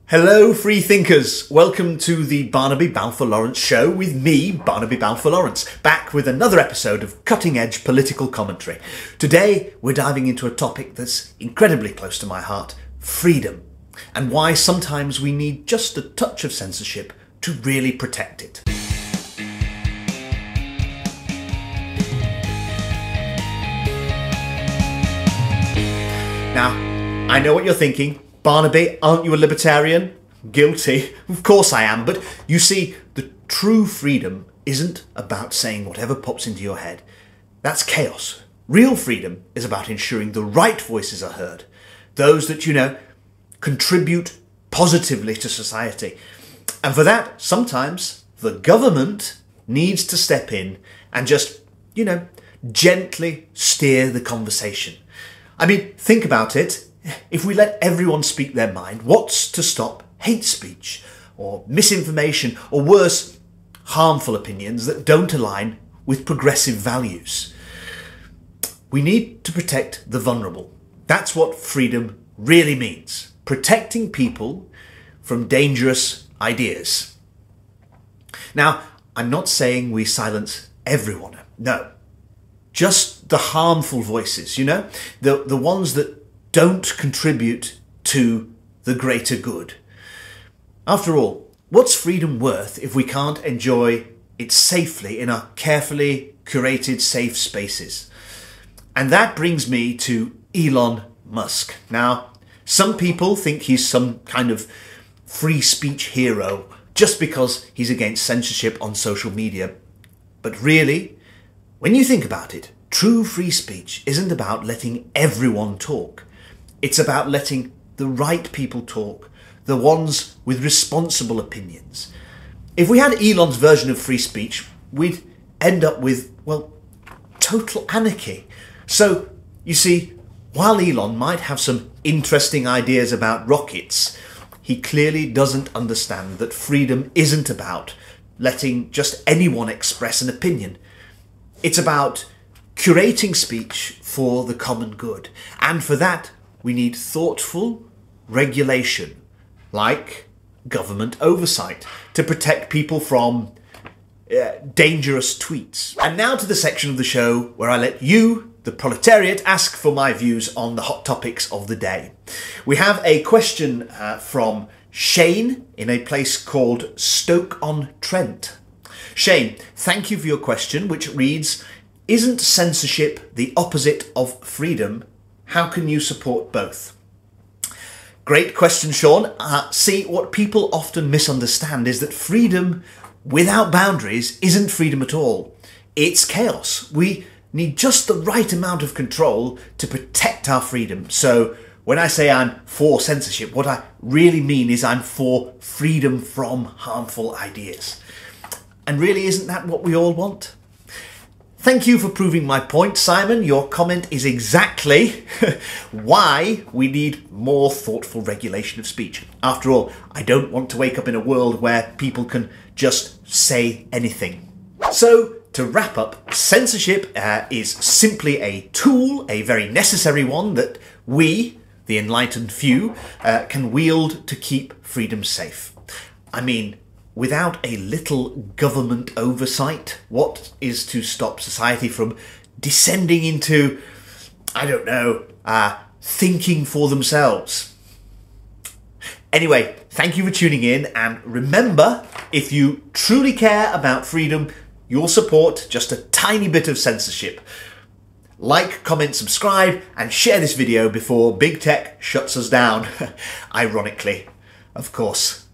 Hello, free thinkers. Welcome to the Barnaby Balfour Lawrence show with me, Barnaby Balfour Lawrence, back with another episode of cutting-edge political commentary. Today, we're diving into a topic that's incredibly close to my heart, freedom, and why sometimes we need just a touch of censorship to really protect it. Now, I know what you're thinking. Barnaby, aren't you a libertarian? Guilty. Of course I am, but you see, the true freedom isn't about saying whatever pops into your head. That's chaos. Real freedom is about ensuring the right voices are heard. Those that, contribute positively to society. And for that, sometimes the government needs to step in and just, gently steer the conversation. I mean, think about it. If we let everyone speak their mind, what's to stop hate speech or misinformation or worse, harmful opinions that don't align with progressive values? We need to protect the vulnerable. That's what freedom really means. Protecting people from dangerous ideas. Now, I'm not saying we silence everyone. No. Just the harmful voices, the ones that don't contribute to the greater good. After all, what's freedom worth if we can't enjoy it safely in our carefully curated safe spaces? And that brings me to Elon Musk. Now, some people think he's some kind of free speech hero just because he's against censorship on social media. But really, when you think about it, true free speech isn't about letting everyone talk. It's about letting the right people talk, the ones with responsible opinions. If we had Elon's version of free speech, we'd end up with, total anarchy. So, you see, while Elon might have some interesting ideas about rockets, he clearly doesn't understand that freedom isn't about letting just anyone express an opinion. It's about curating speech for the common good. And for that, we need thoughtful regulation, like government oversight, to protect people from dangerous tweets. And now to the section of the show where I let you, the proletariat, ask for my views on the hot topics of the day. We have a question from Shane in a place called Stoke-on-Trent. Shane, thank you for your question, which reads, "Isn't censorship the opposite of freedom? How can you support both?" Great question, Sean. See, what people often misunderstand is that freedom without boundaries isn't freedom at all. It's chaos. We need just the right amount of control to protect our freedom. So when I say I'm for censorship, what I really mean is I'm for freedom from harmful ideas. And really, isn't that what we all want? Thank you for proving my point, Simon. Your comment is exactly why we need more thoughtful regulation of speech. After all, I don't want to wake up in a world where people can just say anything. So, to wrap up, censorship is simply a tool, a very necessary one, that we, the enlightened few, can wield to keep freedom safe. I mean, without a little government oversight, what is to stop society from descending into, thinking for themselves? Anyway, thank you for tuning in, and remember, if you truly care about freedom, you'll support just a tiny bit of censorship. Like, comment, subscribe, and share this video before Big Tech shuts us down. Ironically, of course.